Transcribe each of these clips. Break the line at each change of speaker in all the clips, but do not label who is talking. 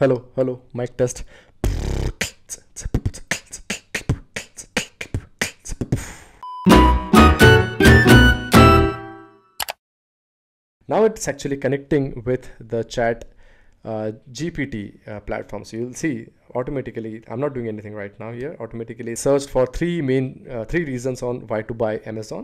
Hello, mic test. Now it's actually connecting with the chat GPT platform. So you'll see automatically, I'm not doing anything right now here, automatically searched for three reasons on why to buy Amazon.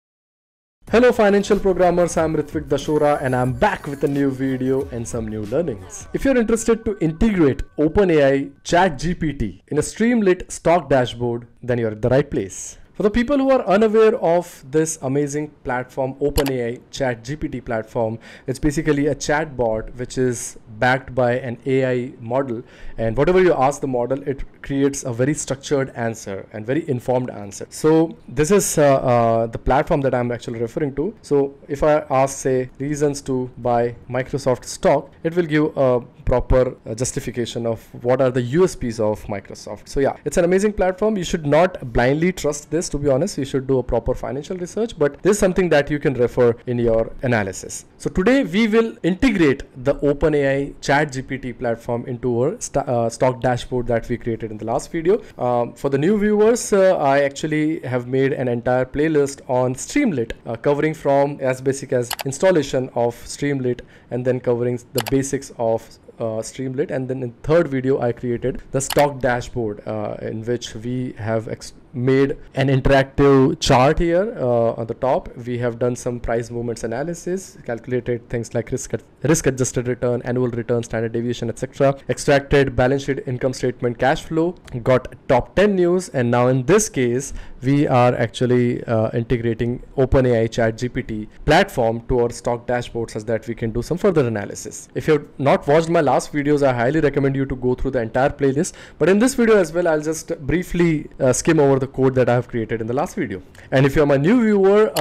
Hello financial programmers, I'm 𝐈𝐦𝐻𝐽𝐫𝐭 and I'm back with a new video and some new learnings. If you're interested to integrate OpenAI Chat GPT in a Streamlit stock dashboard, then you're at the right place. For the people who are unaware of this amazing platform, OpenAI Chat GPT platform, it's basically a chat bot which is backed by an AI model, and whatever you ask the model, it creates a very structured answer and very informed answer. So this is the platform that I'm actually referring to. So if I ask, say, reasons to buy Microsoft stock, it will give a proper justification of what are the USPs of Microsoft. So yeah, it's an amazing platform. You should not blindly trust this, to be honest. You should do a proper financial research, but this is something that you can refer in your analysis. So today we will integrate the OpenAI Chat GPT platform into our stock dashboard that we created in the last video. For the new viewers, I actually have made an entire playlist on Streamlit, covering from as basic as installation of Streamlit and then covering the basics of Streamlit, and then in third video I created the stock dashboard in which we have made an interactive chart here. On the top we have done some price movements analysis, calculated things like risk adjusted return, annual return, standard deviation, etc., extracted balance sheet, income statement, cash flow, got top 10 news, and now in this case we are actually integrating OpenAI Chat GPT platform to our stock dashboard such that we can do some further analysis. If you have not watched my last videos, I highly recommend you to go through the entire playlist, but in this video as well I'll just briefly skim over the code that I have created in the last video. And if you're my new viewer,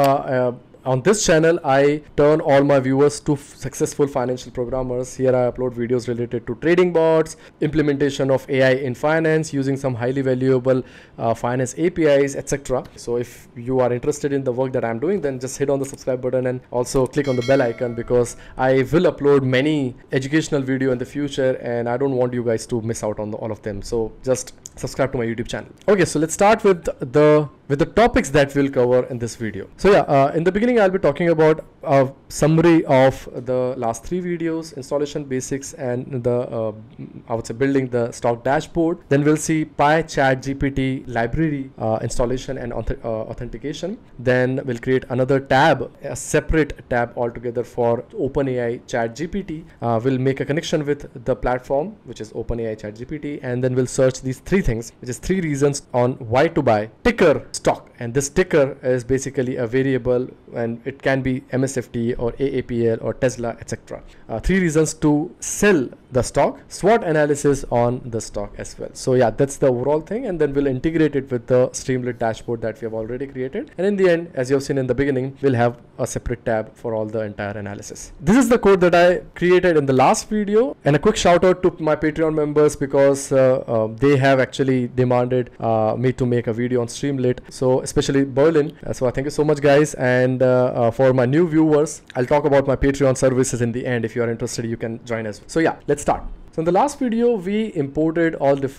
on this channel I turn all my viewers to successful financial programmers. Here I upload videos related to trading bots, implementation of AI in finance using some highly valuable finance APIs, etc. So if you are interested in the work that I'm doing, then just hit on the subscribe button and also click on the bell icon, because I will upload many educational videos in the future and I don't want you guys to miss out on all of them. So just subscribe to my YouTube channel. Okay, so let's start with the topics that we'll cover in this video. So yeah, in the beginning I'll be talking about a summary of the last three videos, installation basics, and the I would say building the stock dashboard. Then we'll see pyChatGPT library installation and authentication. Then we'll create another tab, a separate tab altogether for OpenAI Chat GPT. We'll make a connection with the platform, which is OpenAI Chat GPT, and then we'll search these three things, which is three reasons on why to buy ticker stock. And this ticker is basically a variable, and it can be MSFT or AAPL or Tesla, etc. Three reasons to sell the stock, SWOT analysis on the stock as well. So yeah, that's the overall thing, and then we'll integrate it with the Streamlit dashboard that we have already created. And in the end, as you have seen in the beginning, we'll have a separate tab for all the entire analysis. This is the code that I created in the last video, and a quick shout out to my Patreon members, because they have actually demanded me to make a video on Streamlit, so especially Berlin. So I thank you so much, guys. And for my new viewers, I'll talk about my Patreon services in the end. If you are interested, you can join us. So yeah, let's start. So in the last video, we imported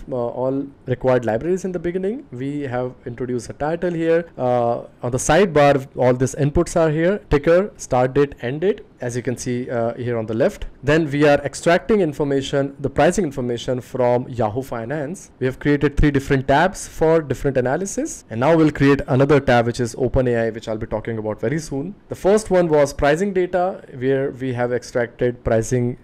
all required libraries in the beginning. We have introduced a title here. On the sidebar, all these inputs are here: ticker, start date, end date, as you can see here on the left. Then we are extracting information, the pricing information from Yahoo Finance. We have created three different tabs for different analysis. And now we'll create another tab, which is OpenAI, which I'll be talking about very soon. The first one was pricing data, where we have extracted pricing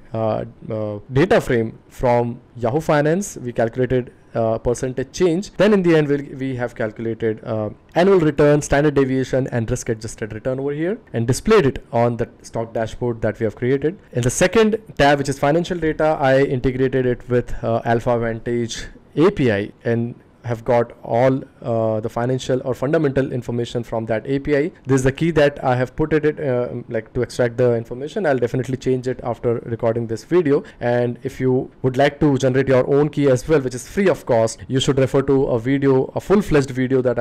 data frame from Yahoo Finance. We calculated percentage change. Then in the end, we have calculated annual return, standard deviation, and risk adjusted return over here, and displayed it on the stock dashboard that we have created. In the second tab, which is financial data, I integrated it with 𝐈𝐦𝐻𝐽𝐫𝐭 API, and have got all the financial or fundamental information from that API. This is the key that I have put it like to extract the information. I'll definitely change it after recording this video. And if you would like to generate your own key as well, which is free of cost, you should refer to a video, a full-fledged video that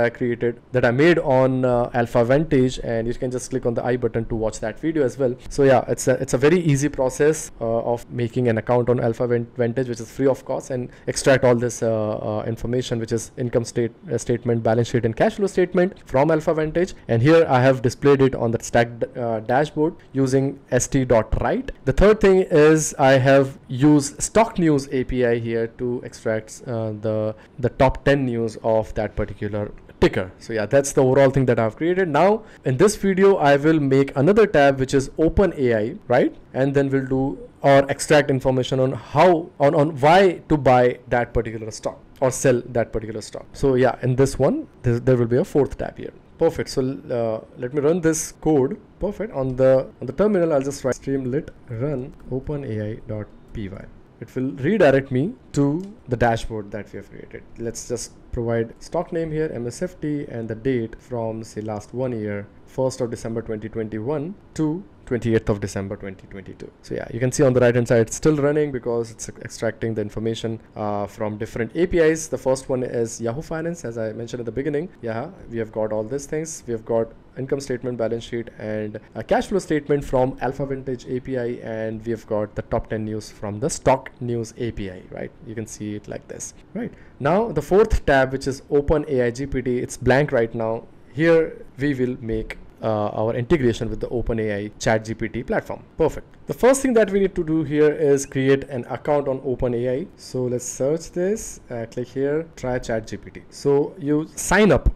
I made on 𝐈𝐴𝐸𝐺, and you can just click on the I button to watch that video as well. So yeah, it's a very easy process of making an account on 𝐈𝐴𝐸𝐺, which is free of cost, and extract all this information, which is income statement, balance sheet, and cash flow statement from 𝐈𝐴𝐸𝐺. And here I have displayed it on the stack dashboard using st.write. The third thing is I have used stock news API here to extract the top 10 news of that particular ticker. So yeah, that's the overall thing that I've created. Now in this video I will make another tab which is OpenAI, right? And then we'll do or extract information on how on why to buy that particular stock or sell that particular stock. So yeah, in this one there will be a fourth tab here. Perfect. So let me run this code. Perfect. On the terminal I'll just write streamlit run openai.py. It will redirect me to the dashboard that we have created. Let's just provide stock name here, MSFT, and the date from say last 1 year, 1st of December 2021 to 28th of December 2022. So yeah, you can see on the right hand side it's still running because it's extracting the information from different APIs. The first one is Yahoo Finance, as I mentioned at the beginning. Yeah, we have got all these things. We have got income statement, balance sheet, and a cash flow statement from 𝐈𝐴𝐸𝐺 API, and we have got the top 10 news from the stock news API, right? You can see it like this, right? Now the fourth tab, which is OpenAI GPT, it's blank right now. Here we will make our integration with the OpenAI Chat GPT platform. Perfect. The first thing that we need to do here is create an account on OpenAI. So let's search this, click here, try Chat GPT. So you sign up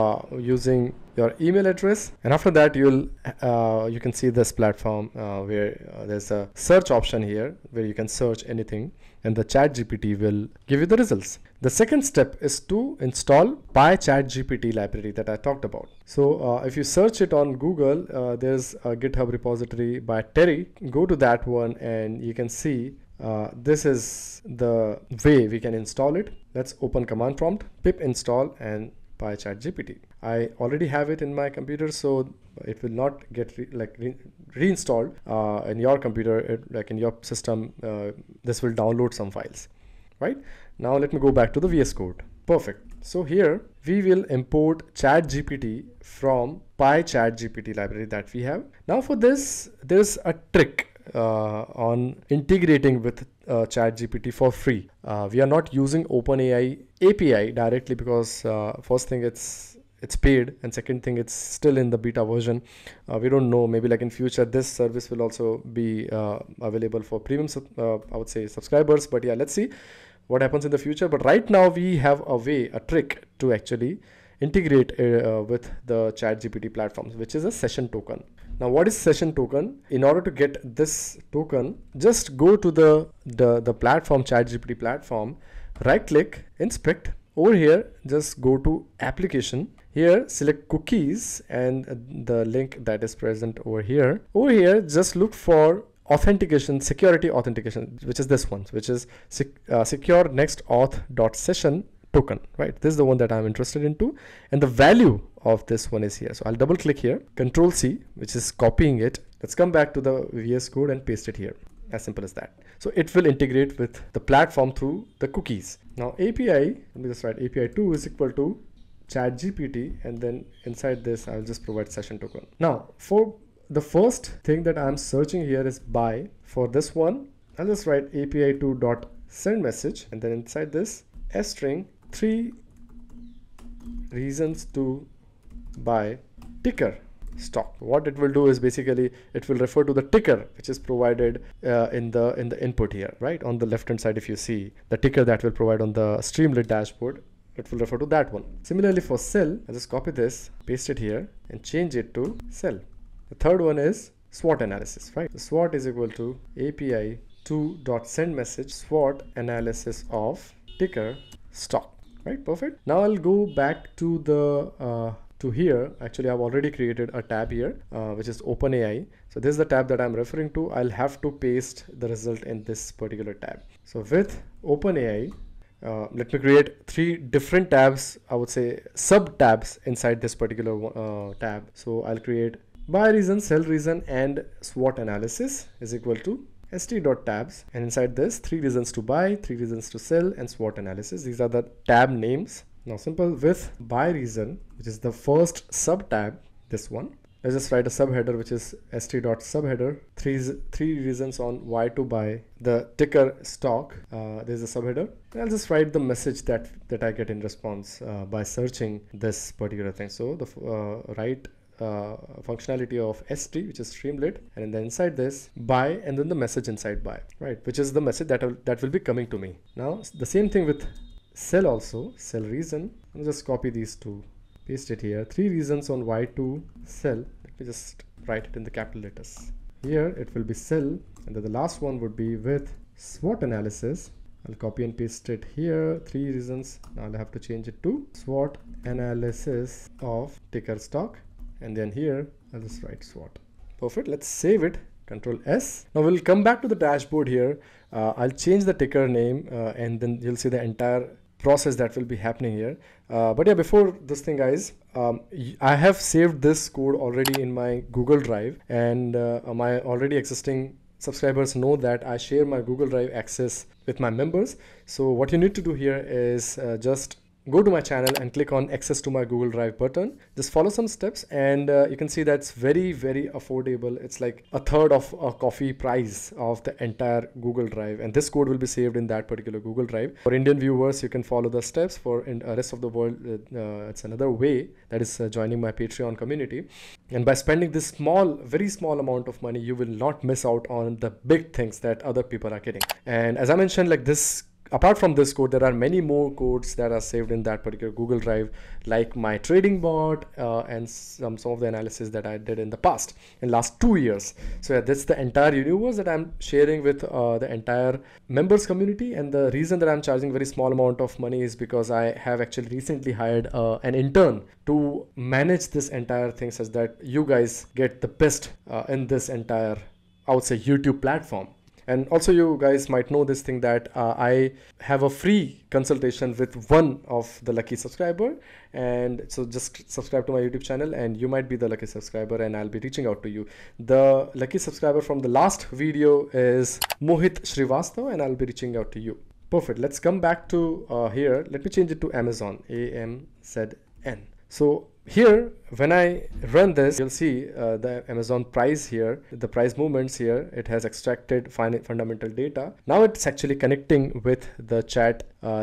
using your email address, and after that you can see this platform where there's a search option here where you can search anything, and the Chat GPT will give you the results. The second step is to install pyChatGPT library that I talked about. So if you search it on Google, there's a GitHub repository by Terry. Go to that one and you can see this is the way we can install it. Let's open command prompt, pip install and pyChatGPT. I already have it in my computer, so it will not get reinstalled in your computer, like in your system. This will download some files. Right now, let me go back to the VS Code. Perfect. So here we will import ChatGPT from pyChatGPT library that we have. Now for this, there's a trick on integrating with ChatGPT for free. We are not using OpenAI API directly because first thing it's paid, and second thing it's still in the beta version. We don't know, maybe like in future this service will also be available for premium I would say subscribers, but yeah, let's see what happens in the future. But right now we have a trick to actually integrate with the ChatGPT platforms, which is a session token. Now what is session token? In order to get this token, just go to the platform, ChatGPT platform, right click, inspect. Over here just go to application. Here select cookies and the link that is present over here. Over here just look for authentication, security authentication, which is this one, which is secure next auth.session token, right? This is the one that I'm interested into, and the value of this one is here. So I'll double click here, Control C, which is copying it. Let's come back to the VS Code and paste it here. As simple as that. So it will integrate with the platform through the cookies. Now API, let me just write API2 is equal to ChatGPT, and then inside this I'll just provide session token. Now for the first thing that I'm searching here is buy. For this one, I'll just write API2.send message, and then inside this string 3 reasons to buy ticker stock. What it will do is basically it will refer to the ticker which is provided in the input here, right? On the left hand side, if you see the ticker that will provide on the Streamlit dashboard, it will refer to that one. Similarly for sell, I'll just copy this, paste it here and change it to sell. The third one is SWOT analysis, right? The SWOT is equal to API2.send message SWOT analysis of ticker stock, right? Perfect. Now I'll go back to the to here. Actually, I've already created a tab here, which is OpenAI. So this is the tab that I'm referring to. I'll have to paste the result in this particular tab. So with OpenAI, let me create 3 different tabs, I would say sub tabs inside this particular tab. So I'll create buy reason, sell reason, and SWOT analysis is equal to st.tabs, and inside this 3 reasons to buy, 3 reasons to sell, and SWOT analysis. These are the tab names. Now simple with buy reason, which is the first sub tab, this one. Let's just write a subheader, which is st.subheader, three reasons on why to buy the ticker stock. There's a subheader. And I'll just write the message that I get in response by searching this particular thing. So the right functionality of st, which is Streamlit, and then inside this buy, and then the message inside buy, right, which is the message that will be coming to me. Now the same thing with sell also, sell reason. I'll just copy these two, paste it here. 3 reasons on why to sell. Let me just write it in the capital letters. Here it will be sell, and then the last one would be with SWOT analysis. I'll copy and paste it here. 3 reasons. Now I'll have to change it to SWOT analysis of ticker stock, and then here I'll just write SWOT. Perfect. Let's save it. Control S. Now we'll come back to the dashboard here. I'll change the ticker name, and then you'll see the entire process that will be happening here. But yeah, before this thing, guys, I have saved this code already in my Google Drive, and my already existing subscribers know that I share my Google Drive access with my members. So what you need to do here is just go to my channel and click on access to my Google Drive button. Just follow some steps, and you can see that's very, very affordable. It's like a third of a coffee price of the entire Google Drive, and this code will be saved in that particular Google Drive. For Indian viewers, you can follow the steps. For rest of the world, it's another way, that is joining my Patreon community. And by spending this very small amount of money, you will not miss out on the big things that other people are getting. And as I mentioned, like this, apart from this code, there are many more codes that are saved in that particular Google Drive, like my trading bot and some of the analysis that I did in the past, in last 2 years. So yeah, that's the entire universe that I'm sharing with the entire members community. And the reason that I'm charging very small amount of money is because I have actually recently hired an intern to manage this entire thing, such that you guys get the best in this entire, I would say, YouTube platform. And also, you guys might know this thing that I have a free consultation with one of the lucky subscriber. And so just subscribe to my YouTube channel and you might be the lucky subscriber, and I'll be reaching out to you. The lucky subscriber from the last video is Mohit Srivastava, and I'll be reaching out to you. Perfect. Let's come back to here. Let me change it to Amazon, AMZN. So here, when I run this, you'll see the Amazon price here, the price movements here. It has extracted fundamental data. Now it's actually connecting with the chat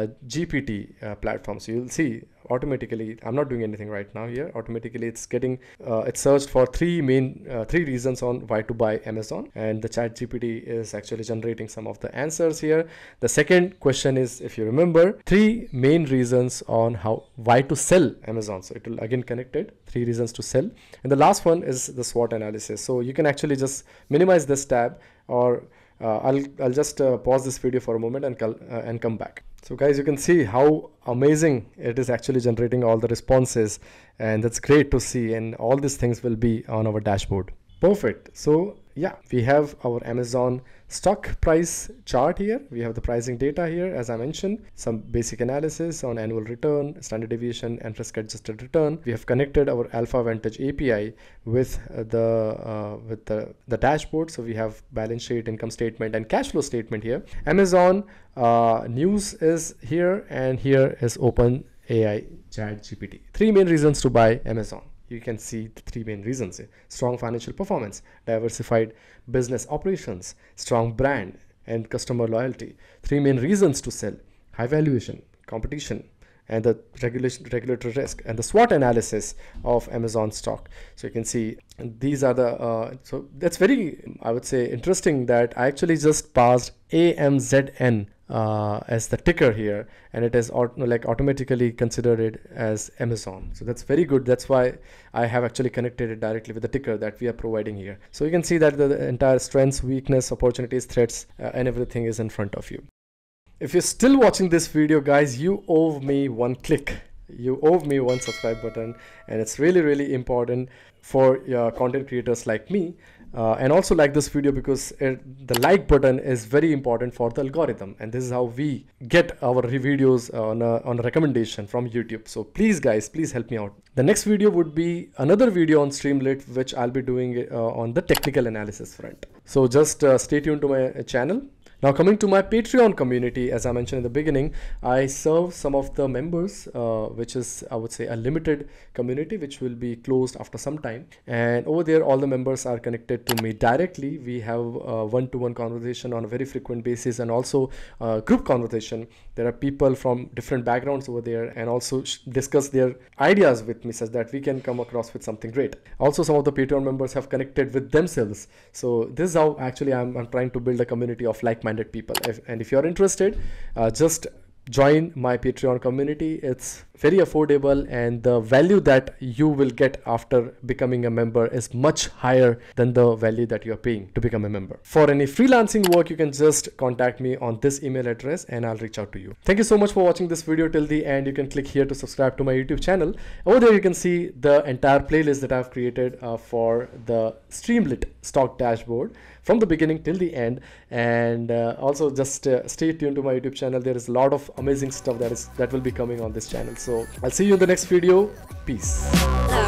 GPT platform. So you'll see automatically, I'm not doing anything right now here. Automatically it's getting, it searched for three reasons on why to buy Amazon. And the chat GPT is actually generating some of the answers here. The second question is, if you remember, 3 main reasons on why to sell Amazon. So it will again connect it, 3 reasons to sell. And the last one is the SWOT analysis. So you can actually just minimize this tab, or I'll just pause this video for a moment and come back. So guys, you can see how amazing it is actually generating all the responses, and that's great to see, and all these things will be on our dashboard. Perfect. So yeah, we have our Amazon stock price chart here. We have the pricing data here, as I mentioned, some basic analysis on annual return, standard deviation, and risk adjusted return. We have connected our 𝐈𝐸𝐻𝐸𝐻 API with the dashboard. So we have balance sheet, income statement, and cash flow statement here. Amazon news is here, and here is OpenAI Chat GPT. 3 main reasons to buy Amazon. You can see the 3 main reasons here: strong financial performance, diversified business operations, strong brand, and customer loyalty. 3 main reasons to sell: high valuation, competition, and the regulatory risk, and the SWOT analysis of Amazon stock. So you can see these are the so that's very, I would say, interesting that I actually just passed AMZN as the ticker here, and it is automatically considered it as Amazon. So that's very good. That's why I have actually connected it directly with the ticker that we are providing here. So you can see that the entire strengths, weakness, opportunities, threats, and everything is in front of you. If you're still watching this video, guys, you owe me 1 click. You owe me 1 subscribe button, and it's really, really important for content creators like me and also like this video, because the like button is very important for the algorithm, and this is how we get our videos on a recommendation from YouTube. So please guys, please help me out. The next video would be another video on Streamlit, which I'll be doing on the technical analysis front. So just stay tuned to my channel. Now coming to my Patreon community, as I mentioned in the beginning, I serve some of the members, which is, I would say, a limited community, which will be closed after some time. And over there, all the members are connected to me directly. We have one-to-one conversation on a very frequent basis, and also group conversation. There are people from different backgrounds over there, and also discuss their ideas with me, such that we can come across with something great. Also, some of the Patreon members have connected with themselves. So this is how actually I'm trying to build a community of like-minded people. And if you're interested, just join my Patreon community. It's very affordable, and the value that you will get after becoming a member is much higher than the value that you're paying to become a member. For any freelancing work, you can just contact me on this email address and I'll reach out to you. Thank you so much for watching this video till the end. You can click here to subscribe to my YouTube channel. Over there you can see the entire playlist that I've created for the Streamlit stock dashboard from the beginning till the end. And also just stay tuned to my YouTube channel. There is a lot of amazing stuff that will be coming on this channel. So I'll see you in the next video. Peace.